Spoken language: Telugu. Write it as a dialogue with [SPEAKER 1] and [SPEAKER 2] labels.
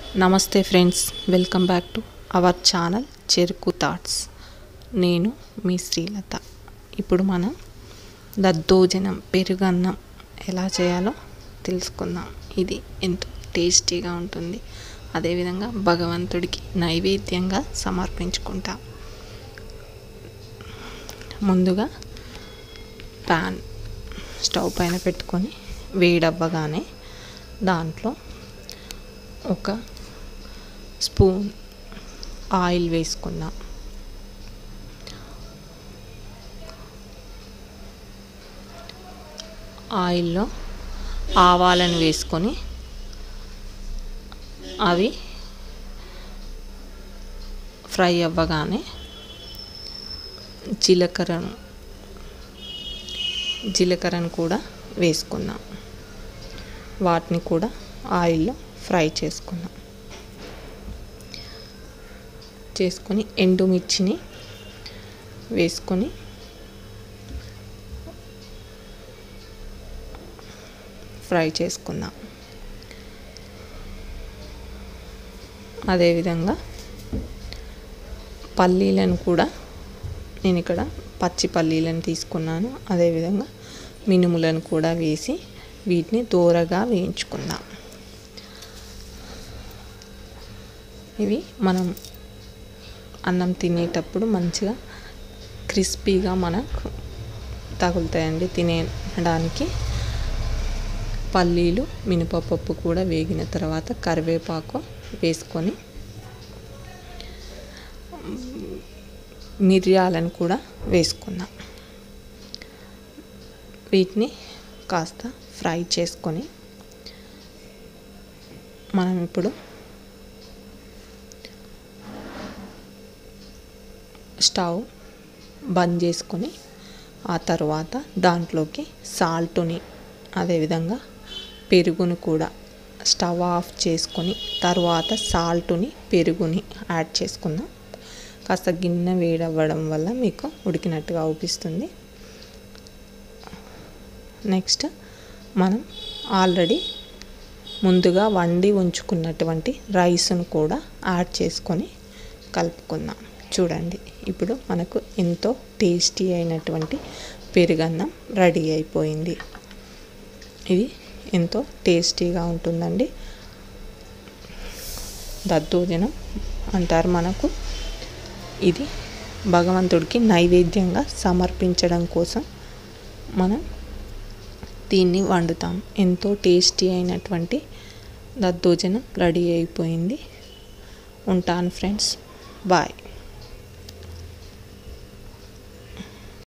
[SPEAKER 1] నమస్తే friends, welcome back to our channel Cheruku thoughts. నేను మీ శ్రీలత. ఇప్పుడు మనం దద్దోజనం పెరుగన్నం ఎలా చేయాలో తెలుసుకుందాం. ఇది ఎంతో టేస్టీగా ఉంటుంది. అదేవిధంగా భగవంతుడికి నైవేద్యంగా సమర్పించుకుంటాం. ముందుగా ప్యాన్ స్టవ్ పైన పెట్టుకొని వేడవ్వగానే దాంట్లో ఒక స్పూన్ ఆయిల్ వేసుకుందాం. ఆయిల్లో ఆవాలను వేసుకొని అవి ఫ్రై అవ్వగానే జీలకర్రను కూడా వేసుకుందాం. వాటిని కూడా ఆయిల్లో ఫ్రై చేసుకొని ఎండుమిర్చిని వేసుకొని ఫ్రై చేసుకుందాం. అదేవిధంగా పల్లీలను కూడా నేను ఇక్కడ పచ్చి పల్లీలను తీసుకున్నాను. అదేవిధంగా మినుములను కూడా వేసి వీటిని దోరగా వేయించుకుందాం. ఇవి మనం అన్నం తినేటప్పుడు మంచిగా క్రిస్పీగా మనకు తగులుతాయండి తినడానికి. పల్లీలు మినపప్పు కూడా వేగిన తర్వాత కరివేపాకు వేసుకొని మిరియాలను కూడా వేసుకుందాం. వీటిని కాస్త ఫ్రై చేసుకొని మనం ఇప్పుడు స్టవ్ బంద్ చేసుకొని ఆ తర్వాత దాంట్లోకి సాల్ట్ని అదేవిధంగా పెరుగుని కూడా స్టవ్ ఆఫ్ చేసుకొని తర్వాత సాల్ట్ని పెరుగుని యాడ్ చేసుకుందాం. కాస్త గిన్నె వేడవ్వడం వల్ల మీకు ఉడికినట్టుగా అవుపిస్తుంది. నెక్స్ట్ మనం ఆల్రెడీ ముందుగా వండి ఉంచుకున్నటువంటి రైస్ను కూడా యాడ్ చేసుకొని కలుపుకుందాం. చూడండి, ఇప్పుడు మనకు ఎంతో టేస్టీ అయినటువంటి పెరుగన్నం రెడీ అయిపోయింది. ఇది ఎంతో టేస్టీగా ఉంటుందండి. దద్దోజనం అంటారు మనకు. ఇది భగవంతుడికి నైవేద్యంగా సమర్పించడం కోసం మనం దీన్ని వండుతాం. ఎంతో టేస్టీ అయినటువంటి దద్దోజనం రెడీ అయిపోయింది. ఉంటాను ఫ్రెండ్స్, బాయ్.